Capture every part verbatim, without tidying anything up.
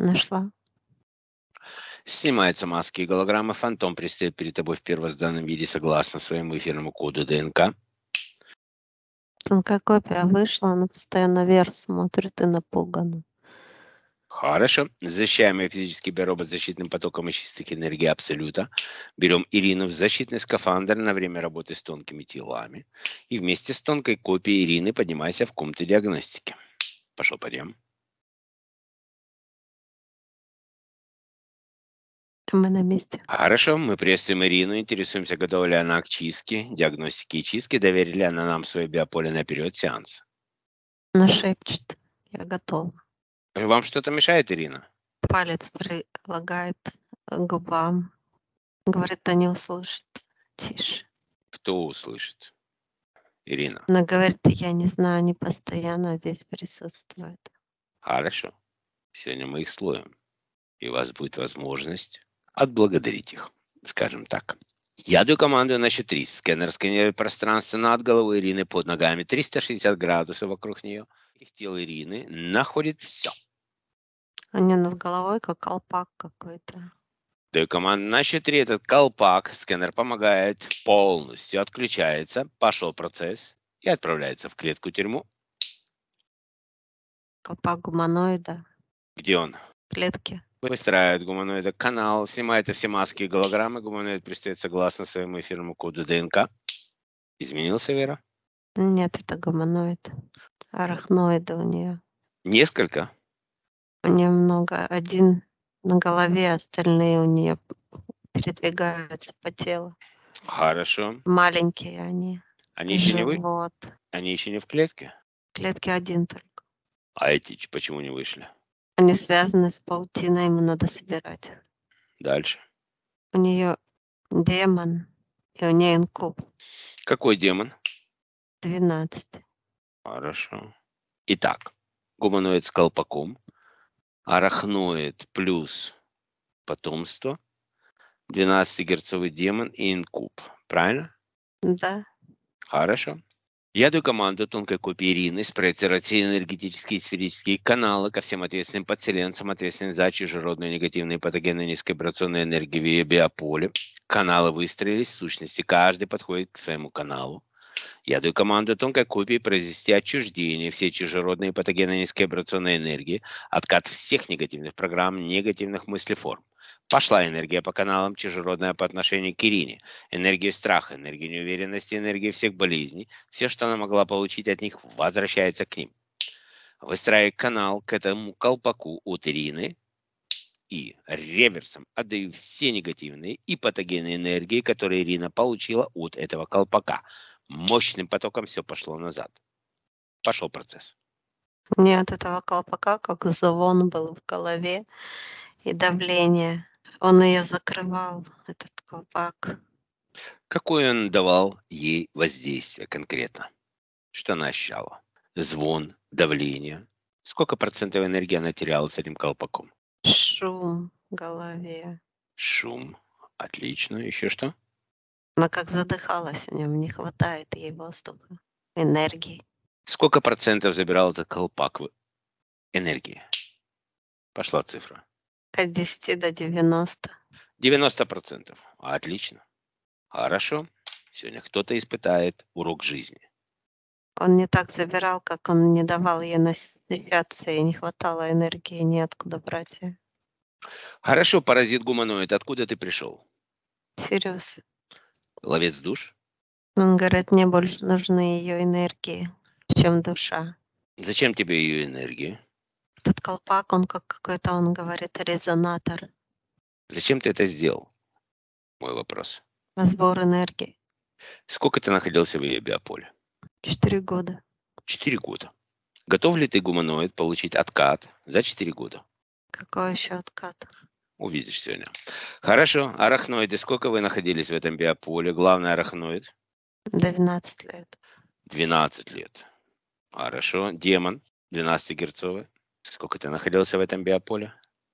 Нашла. Снимаются маски и голограммы. Фантом предстает перед тобой в первозданном виде согласно своему эфирному коду ДНК. Тонкая копия вышла, она постоянно вверх смотрит и напугана. Хорошо. Защищаемый физический биоробот защитным потоком из чистых энергий Абсолюта. Берем Ирину в защитный скафандр на время работы с тонкими телами. И вместе с тонкой копией Ирины поднимайся в комнату диагностики. Пошел, пойдем. Мы на месте. Хорошо, мы приветствуем Ирину, интересуемся, готова ли она к чистке, диагностике и чистке, доверили она нам свое биополе наперед сеанс. Она шепчет. Я готова. Вам что-то мешает, Ирина? Палец прилагает к губам. Говорит, они услышат. Тише. Кто услышит? Ирина. Она говорит, я не знаю, они постоянно здесь присутствуют. Хорошо. Сегодня мы их слоем. И у вас будет возможность отблагодарить их, скажем так. Я даю команду на счет три. Сканер сканирует пространство над головой Ирины, под ногами триста шестьдесят градусов вокруг нее. Их тело Ирины находит все. У нее над головой как колпак какой-то. Даю команду на счет три. Этот колпак, сканер помогает, полностью отключается. Пошел процесс и отправляется в клетку-тюрьму. Колпак гуманоида. Где он? В клетке. Выстраивает гуманоида канал, снимаются все маски и голограммы. Гуманоид предстает согласно своему эфирному коду ДНК. Изменился, Вера? Нет, это гуманоид. Арахноиды у нее. Несколько? У нее много. Один на голове, остальные у нее передвигаются по телу. Хорошо. Маленькие они. Они еще не вы? Вот. Они еще не в клетке? В клетке один только. А эти почему не вышли? Они связаны с паутиной, ему надо собирать. Дальше. У нее демон, и у нее инкуб. Какой демон? двенадцать. Хорошо. Итак, гуманоид с колпаком, арахноид плюс потомство, двенадцатигерцовый демон и инкуб. Правильно? Да. Хорошо. Я даю команду тонкой копии Ирины спроецировать все энергетические и сферические каналы ко всем ответственным подселенцам, ответственным за чужеродную негативную патогенную низковибрационную энергию в ее биополе. Каналы выстроились, в сущности, каждый подходит к своему каналу. Я даю команду тонкой копии произвести отчуждение всей чужеродной патогенной низковибрационной энергии, откат всех негативных программ, негативных мыслеформ. Пошла энергия по каналам, чужеродная по отношению к Ирине. Энергия страха, энергия неуверенности, энергия всех болезней. Все, что она могла получить от них, возвращается к ним. Выстраиваю канал к этому колпаку от Ирины и реверсом отдаю все негативные и патогенные энергии, которые Ирина получила от этого колпака. Мощным потоком все пошло назад. Пошел процесс. Мне от этого колпака как звон был в голове и давление. Он ее закрывал, этот колпак. Какое он давал ей воздействие конкретно? Что она ощущала? Звон, давление. Сколько процентов энергии она теряла с этим колпаком? Шум в голове. Шум. Отлично. Еще что? Она как задыхалась, в нем не хватает ей воздуха, энергии. Сколько процентов забирал этот колпак энергии? Пошла цифра. От десяти до девяноста. девяносто процентов. Отлично. Хорошо. Сегодня кто-то испытает урок жизни. Он не так забирал, как он не давал ей насыщаться, и не хватало энергии, неоткуда брать ее. Хорошо, паразит гуманоид. Откуда ты пришел? Сириус. Ловец душ? Он говорит, мне больше нужны ее энергии, чем душа. Зачем тебе ее энергия? Этот колпак, он как какой-то, он говорит, резонатор. Зачем ты это сделал? Мой вопрос. Сбор энергии. Сколько ты находился в ее биополе? Четыре года. Четыре года. Готов ли ты, гуманоид, получить откат за четыре года? Какой еще откат? Увидишь сегодня. Хорошо. Арахноиды. Сколько вы находились в этом биополе? Главный арахноид? двенадцать лет. двенадцать лет. Хорошо. Демон. двенадцатигерцовый. Сколько ты находился в этом биополе?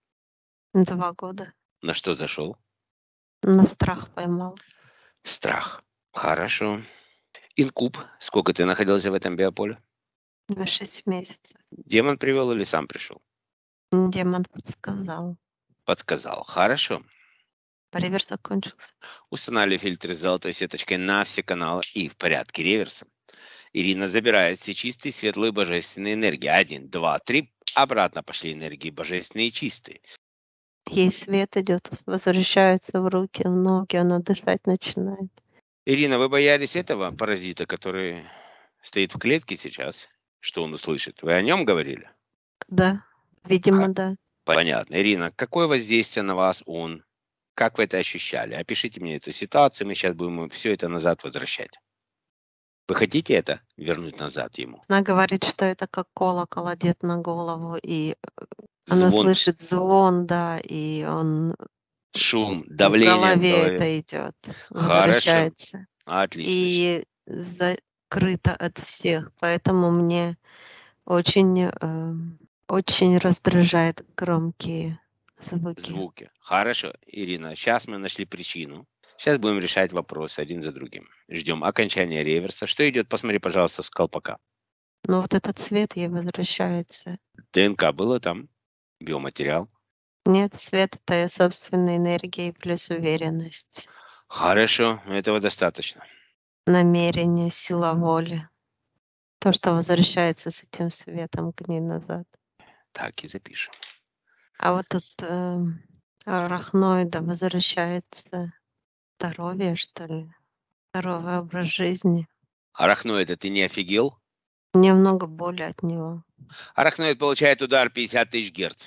Два года. На что зашел? На страх поймал. Страх. Хорошо. Инкуб. Сколько ты находился в этом биополе? На шесть месяцев. Демон привел или сам пришел? Демон подсказал. Подсказал. Хорошо. Реверс закончился. Устанавливаю фильтры с золотой сеточкой на все каналы и в порядке реверса. Ирина забирает все чистые, светлые, божественные энергии. Один, два, три. Обратно пошли энергии божественные и чистые. Ей свет идет, возвращается в руки, в ноги, она дышать начинает. Ирина, вы боялись этого паразита, который стоит в клетке сейчас? Что он услышит? Вы о нем говорили? Да, видимо, А, да. Понятно. Ирина, какое воздействие на вас он? Как вы это ощущали? Опишите мне эту ситуацию, мы сейчас будем все это назад возвращать. Вы хотите это вернуть назад ему? Она говорит, что это как колокол одет на голову, и она Звон, слышит звон, да, и он шум, в давление в голове голове. это идет, Хорошо. возвращается. Отлично. И закрыто от всех, поэтому мне очень, э, очень раздражает громкие звуки. Звуки. Хорошо, Ирина, сейчас мы нашли причину. Сейчас будем решать вопросы один за другим. Ждем окончания реверса. Что идет? Посмотри, пожалуйста, с колпака. Но вот этот цвет ей возвращается. ДНК было там? Биоматериал? Нет, свет — это её собственная энергия плюс уверенность, Хорошо, этого достаточно. намерение, сила воли. То, что возвращается с этим светом к ней назад. Так и запишем. А вот от э, арахноида возвращается здоровье, что ли, здоровый образ жизни. Арахноид, ты не офигел? Немного боли от него. Арахноид получает удар пятьдесят тысяч герц.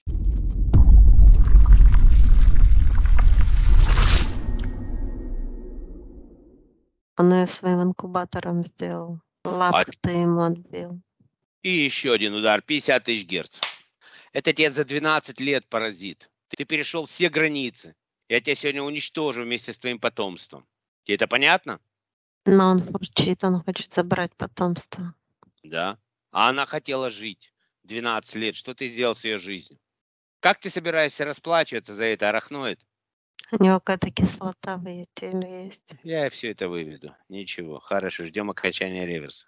Он ее своим инкубатором сделал. Лапку ты ему отбил. И еще один удар пятьдесят тысяч герц. Это тебе за двенадцать лет, паразит. Ты перешел все границы. Я тебя сегодня уничтожу вместе с твоим потомством. Тебе это понятно? Но он фурчит, он хочет забрать потомство. Да. А она хотела жить двенадцать лет. Что ты сделал с ее жизнью? Как ты собираешься расплачиваться за это, арахноид? У него какая-то кислота в ее теле есть. Я все это выведу. Ничего. Хорошо, ждем окончания реверса.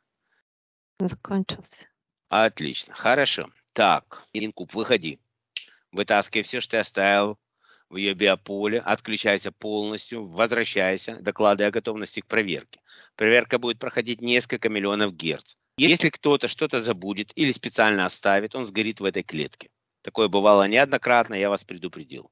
Закончился. Отлично. Хорошо. Так, инкуб, выходи. Вытаскивай все, что ты оставил в ее биополе, отключайся полностью, возвращайся, докладывай о готовности к проверке. Проверка будет проходить несколько миллионов герц. Если кто-то что-то забудет или специально оставит, он сгорит в этой клетке. Такое бывало неоднократно, я вас предупредил.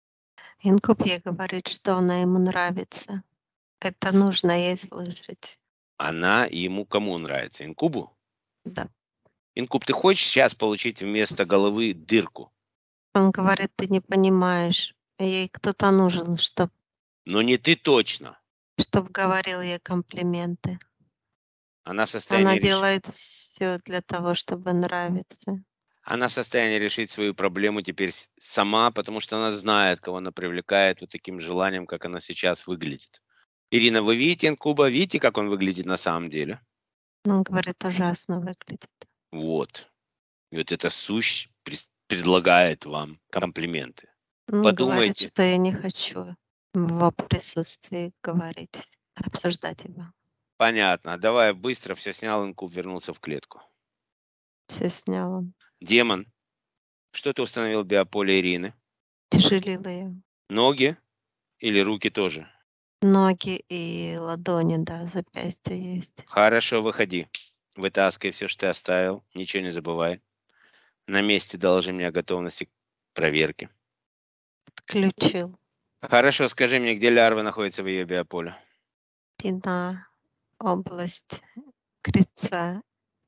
Инкуб ей говорит, что она ему нравится. Это нужно ей слышать. Она ему кому нравится? Инкубу? Да. Инкуб, ты хочешь сейчас получить вместо головы дырку? Он говорит, ты не понимаешь. Ей кто-то нужен, чтоб, Но не ты точно. чтоб говорил ей комплименты. Она в состоянии Она решить. делает все для того, чтобы нравиться. Она в состоянии решить свою проблему теперь с- сама, потому что она знает, кого она привлекает вот таким желанием, как она сейчас выглядит. Ирина, вы видите инкуба? Видите, как он выглядит на самом деле? Он говорит, ужасно выглядит. Вот. И вот эта сущь прис- предлагает вам комплименты. Он говорит, Подумайте. что я не хочу в его присутствии говорить, обсуждать его. Понятно. Давай быстро все снял, инкуб вернулся в клетку. Все снял он. Демон, что ты установил в биополе Ирины? Тяжелил ее. Ноги или руки тоже? Ноги и ладони, да, запястья есть. Хорошо, выходи. Вытаскивай все, что ты оставил. Ничего не забывай. На месте доложи мне о готовности к проверке. Отключил. Хорошо, скажи мне, где лярвы находятся в ее биополе? Спина, область крестца,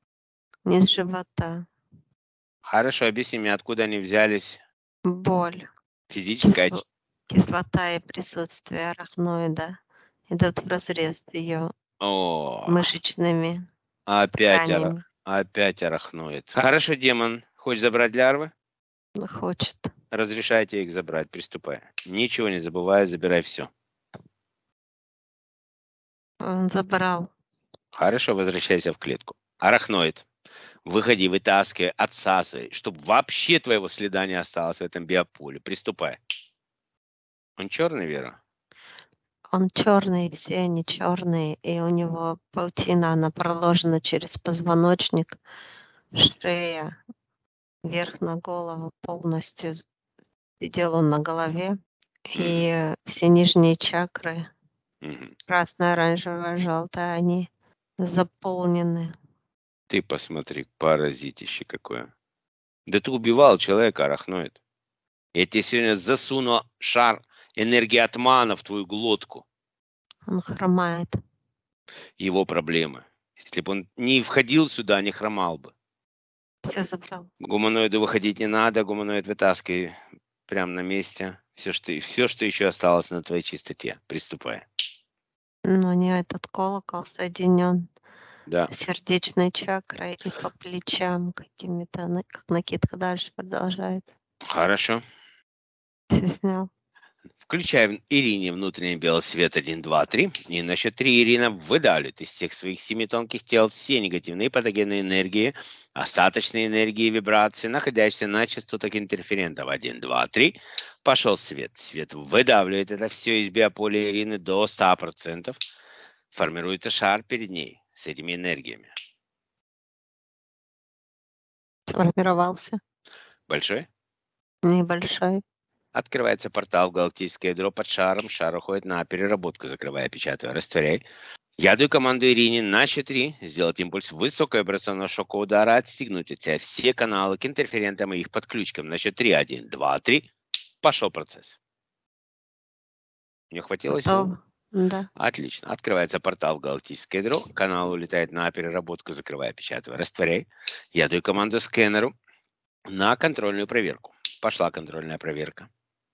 низ живота, Хорошо, объясни мне, откуда они взялись? боль, Физическая... кисло- кислота и присутствие арахноида идут в разрез ее О, мышечными опять, ара... тканями. опять арахноид. Хорошо, демон, хочешь забрать лярвы? Хочет. Разрешайте их забрать, приступай. Ничего не забывай, забирай все. Он забрал. Хорошо, возвращайся в клетку. Арахноид, выходи, вытаскивай, отсасывай, чтобы вообще твоего следа не осталось в этом биополе. Приступай. Он черный, Вера? Он черный, все они черные, и у него паутина, она проложена через позвоночник, шея, вверх на голову полностью. Сидел он на голове, Мгм. и все нижние чакры, Мгм. красная, оранжевая, желтая, они заполнены. Ты посмотри, паразитище какое. Да ты убивал человека, арахноид. Я тебе сегодня засуну шар энергии атмана в твою глотку. Он хромает. Его проблемы. Если бы он не входил сюда, не хромал бы. Все забрал. Гуманоиду выходить не надо, гуманоид вытаскивай прямо на месте. Все, что, все, что еще осталось на твоей чистоте. Приступай. Но не этот колокол соединен Да. с сердечной чакрой и по плечам какими-то, на- как накидка дальше продолжается. Хорошо. Все снял. Включай в Ирине внутренний белый свет один, два, три. И на счет три Ирина выдавливает из всех своих семи тонких тел все негативные патогенные энергии, остаточные энергии и вибрации, находящиеся на частотах интерферентов. один, два, три. Пошел свет. Свет выдавливает это все из биополя Ирины до ста процентов. Формируется шар перед ней с этими энергиями. Сформировался. Большой? Небольшой. Открывается портал в галактическое ядро под шаром. Шар уходит на переработку, закрывая, печатая, растворяй. Я даю команду Ирине на счет три сделать импульс высоковибрационного шокового удара, отстегнуть от себя все каналы к интерферентам и их подключкам. На счет три. один, два, три. Пошел процесс. Не хватило сил? Готов. Да. Отлично. Открывается портал в галактическое ядро. Канал улетает на переработку, закрывая, печатая, растворяй. Я даю команду скэнеру на контрольную проверку. Пошла контрольная проверка.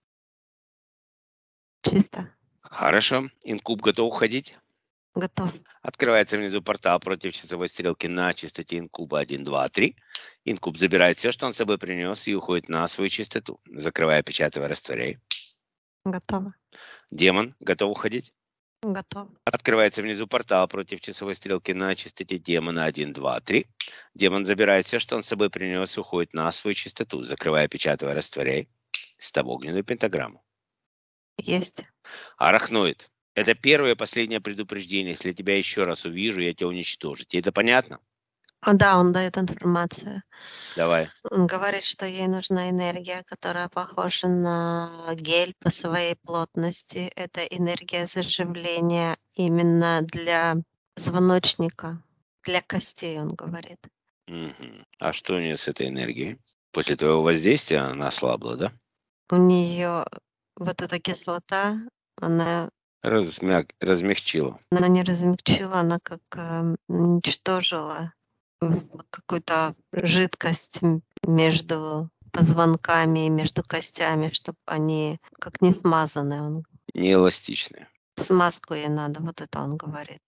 Чисто. Хорошо. Инкуб готов уходить? Готов. Открывается внизу портал против часовой стрелки на частоте инкуба один, два, три. Инкуб забирает все, что он с собой принес, и уходит на свою частоту, закрывая, печатая, растворяй. Готово. Демон готов уходить? Готов. Открывается внизу портал против часовой стрелки на частоте демона один, два, три. Демон забирает все, что он с собой принес, и уходит на свою частоту, закрывая, печатая, растворяй. Ставь огненную пентаграмму. Есть. Арахноид. Это первое и последнее предупреждение. Если я тебя еще раз увижу, я тебя уничтожу. Тебе это понятно? А, да, он дает информацию. Давай. Он говорит, что ей нужна энергия, которая похожа на гель по своей плотности. Это энергия заживления именно для звоночника, для костей, он говорит. Мгм. А что у нее с этой энергией? После твоего воздействия она ослабла, да? У нее вот эта кислота, она, Размяк... Размягчила. она не размягчила, она как э, уничтожила в- какую-то жидкость м- между позвонками и между костями, чтобы они как не смазаны. Он, Неэластичная. смазку ей надо, вот это он говорит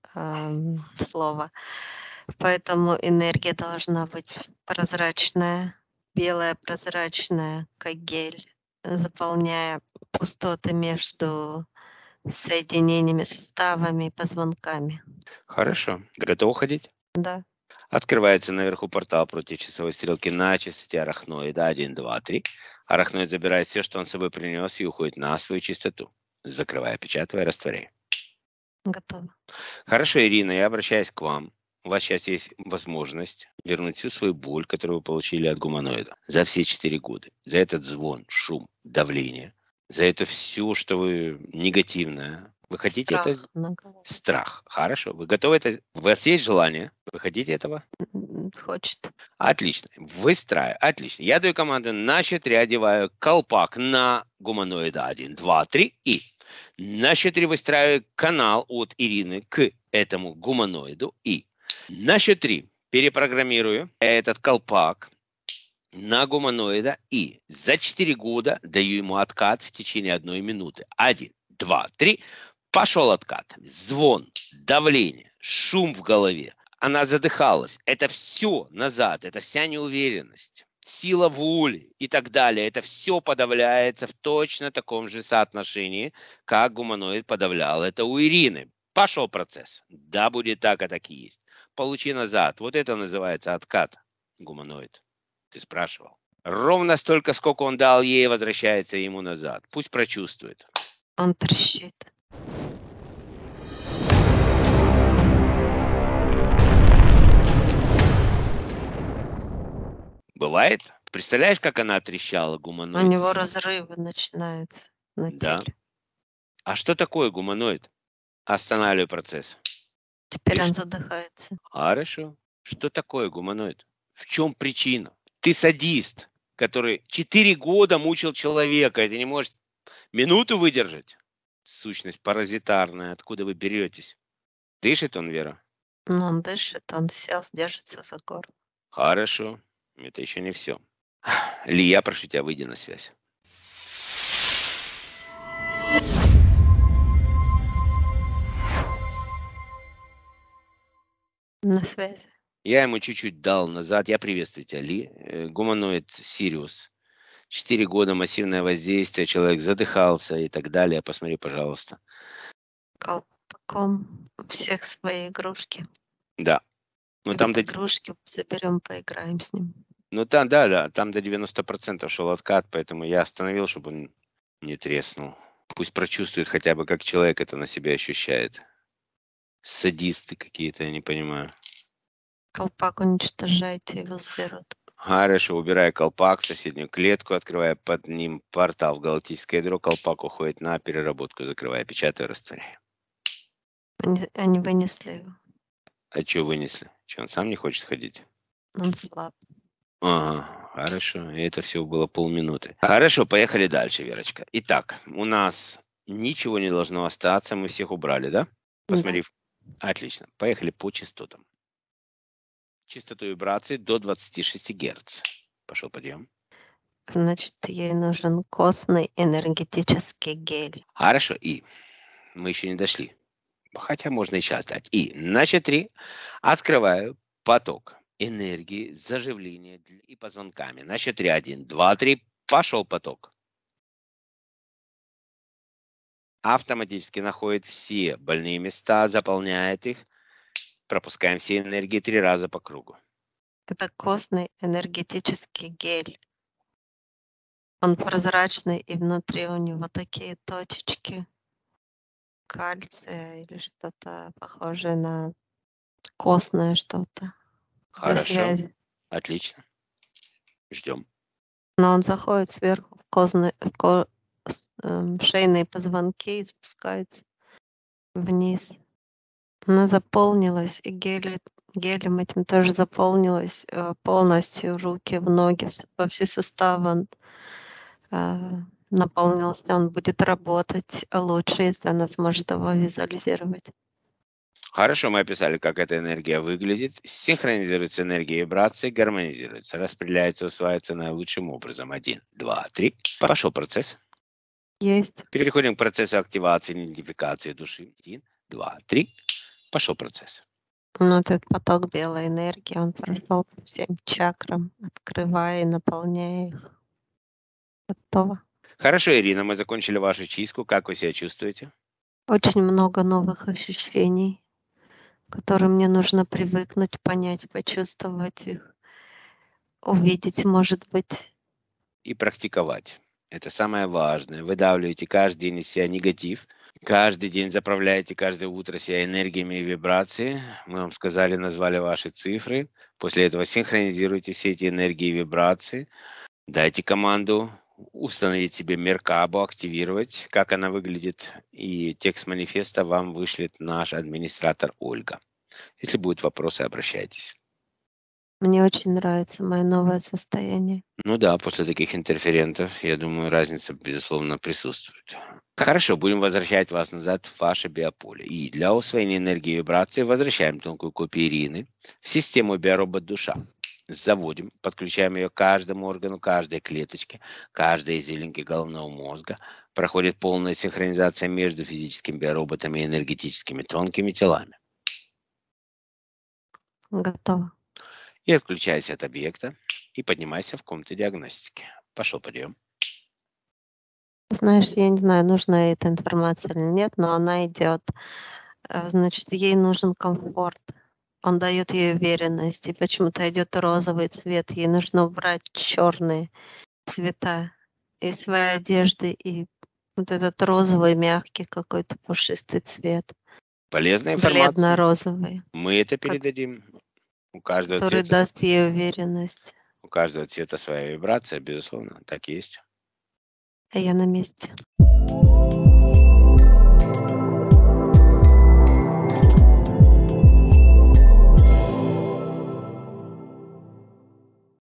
эм, слово. Поэтому энергия должна быть прозрачная, белая, прозрачная, как гель, заполняя пустоты между соединениями, суставами и позвонками. Хорошо. Готов уходить? Да. Открывается наверху портал против часовой стрелки на частоте арахноида один, два, три. Арахноид забирает все, что он с собой принес, и уходит на свою частоту, закрывая, печатая, растворяя. Готово. Хорошо, Ирина, я обращаюсь к вам. У вас сейчас есть возможность вернуть всю свою боль, которую вы получили от гуманоида за все четыре года. За этот звон, шум, давление. За это все, что вы негативное. Вы хотите это? Страх на голову. Страх. Хорошо. Вы готовы это? У вас есть желание? Вы хотите этого? М, Хочет. Отлично. Выстраиваю. Отлично. Я даю команду на счет три, одеваю колпак на гуманоида один, два, три и на счет три выстраиваю канал от Ирины к этому гуманоиду и на счет три перепрограммирую этот колпак на гуманоида и за четыре года даю ему откат в течение одной минуты. Один, два, три. Пошел откат. Звон, давление, шум в голове. Она задыхалась. Это все назад, это вся неуверенность, сила воли и так далее. Это все подавляется в точно таком же соотношении, как гуманоид подавлял это у Ирины. Пошел процесс. Да, будет так, а так и есть. Получи назад. Вот это называется откат, гуманоид. Ты спрашивал. Ровно столько, сколько он дал ей, возвращается ему назад. Пусть прочувствует. Он трещит. Бывает? Представляешь, как она трещала, У гуманоид? него Си- разрывы начинаются на Да. теле. А что такое гуманоид? Останавливай процесс. Теперь Ты он ш- задыхается. Хорошо. Что такое гуманоид? В чем причина? Ты садист, который четыре года мучил человека, и ты не можешь минуту выдержать? Сущность паразитарная. Откуда вы беретесь? Дышит он, Вера? Но он дышит, он сел, держится за горло. Хорошо. Это еще не все. Ли, я прошу тебя, выйди на связь. На связи. Я ему чуть-чуть дал назад. Я приветствую тебя, Ли. Э, Гуманоид Сириус. Четыре года массивное воздействие, человек задыхался и так далее. Посмотри, пожалуйста. Колпаком у всех свои игрушки. Да. Ну И там, вот до, игрушки заберем, поиграем с ним. ну, там, да, да, там до девяноста процентов шел откат, поэтому я остановил, чтобы он не треснул. Пусть прочувствует хотя бы, как человек это на себя ощущает. Садисты какие-то, я не понимаю. Колпак уничтожайте, его заберут. Хорошо, убирая колпак в соседнюю клетку, открывая под ним портал в галактическое ядро, колпак уходит на переработку, закрывая, печатаю, растворяю. Они, они вынесли его. А что вынесли? Что, он сам не хочет ходить? Он слаб. Ага, хорошо. И это всего было полминуты. Хорошо, поехали дальше, Верочка. Итак, у нас ничего не должно остаться, мы всех убрали, да? Посмотрев. Отлично. Поехали по частотам. Частоту вибрации до двадцати шести герц. Пошел подъем. Значит, ей нужен костный энергетический гель. Хорошо, и мы еще не дошли. Хотя можно и сейчас дать. И на счет три открываю поток энергии, заживления и позвонками. На счет три. Один, два, три. Пошел поток. Автоматически находит все больные места, заполняет их. Пропускаем все энергии три раза по кругу. Это костный энергетический гель. Он прозрачный, и внутри у него такие точечки кальция или что-то похожее на костное что-то для Хорошо. связи. Отлично. Ждем. Но он заходит сверху в, козный, в ко- с- эм, шейные позвонки и спускается вниз. Она заполнилась, и гель, гелем этим тоже заполнилась э, полностью руки, в ноги, вс- во все суставы. Он э, наполнился, он будет работать лучше, если она сможет его визуализировать. Хорошо, мы описали, как эта энергия выглядит. Синхронизируется энергия вибрации, гармонизируется, распределяется, усваивается наилучшим образом. Один, два, три. Пошел процесс. Есть. Переходим к процессу активации, идентификации души. Один, два, три. Пошел процесс. Ну, вот этот поток белой энергии, он прошел по всем чакрам, открывая и наполняя их. Готово. Хорошо, Ирина, мы закончили вашу чистку. Как вы себя чувствуете? Очень много новых ощущений, к которым мне нужно привыкнуть, понять, почувствовать их, увидеть, может быть. И практиковать. Это самое важное. Выдавливаете каждый день из себя негатив. Каждый день заправляете каждое утро себя энергиями и вибрацией. Мы вам сказали, назвали ваши цифры. После этого синхронизируйте все эти энергии и вибрации. Дайте команду установить себе Меркабу, активировать, как она выглядит. И текст манифеста вам вышлет наш администратор Ольга. Если будут вопросы, обращайтесь. Мне очень нравится мое новое состояние. Ну да, после таких интерферентов, я думаю, разница, безусловно, присутствует. Хорошо, будем возвращать вас назад в ваше биополе. И для усвоения энергии и вибрации возвращаем тонкую копию Ирины в систему биоробот-душа. Заводим, подключаем ее к каждому органу, каждой клеточке, каждой извилинке головного мозга. Проходит полная синхронизация между физическими биороботами и энергетическими тонкими телами. Готово. И отключайся от объекта и поднимайся в комнату диагностики. Пошел подъем. Знаешь, я не знаю, нужна эта информация или нет, но она идет. Э, Значит, ей нужен комфорт. Он дает ей уверенность. И почему-то идет розовый цвет. Ей нужно убрать черные цвета из своей одежды и вот этот розовый, мягкий какой-то пушистый цвет. Полезная информация. Бледно-розовый, Мы это Как- передадим. У каждого который цвета. даст ей уверенность. У каждого цвета своя вибрация, безусловно, так и есть. А я на месте.